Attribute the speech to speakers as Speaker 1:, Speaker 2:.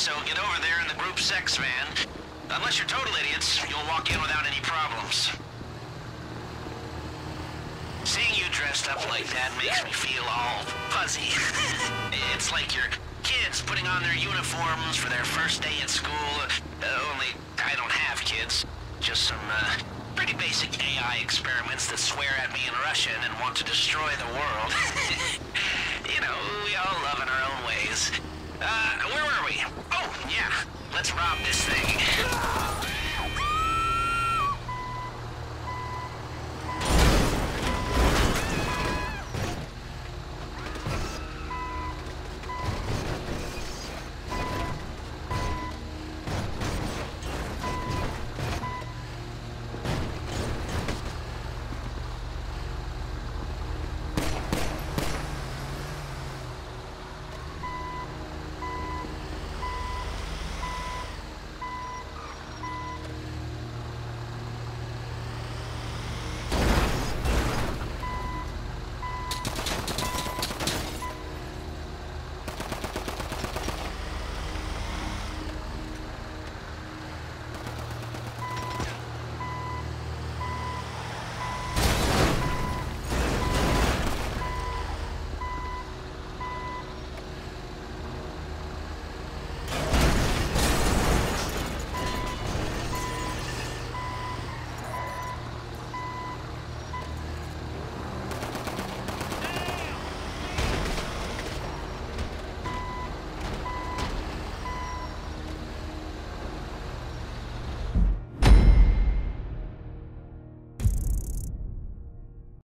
Speaker 1: so get over there in the group sex van. Unless you're total idiots, you'll walk in without any problems. Seeing you dressed up like that makes me feel all fuzzy. It's like your kids putting on their uniforms for their first day at school. Only I don't have kids. Just some pretty basic AI experiments that swear at me in Russian and want to destroy the world. You know, we all love in our own ways. Where were we? Oh, yeah. Let's rob this thing.